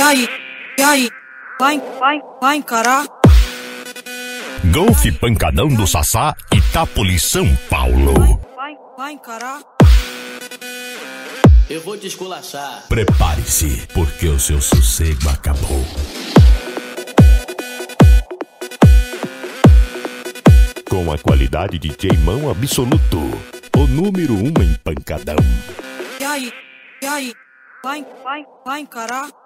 E aí, vai encarar? Golfe Pancadão do Sassá, Itápolis, São Paulo. Vai encarar? Eu vou te esculachar. Prepare-se, porque o seu sossego acabou. Com a qualidade de DJ Mão Absoluto, o número 1 em pancadão. E aí, vai encarar?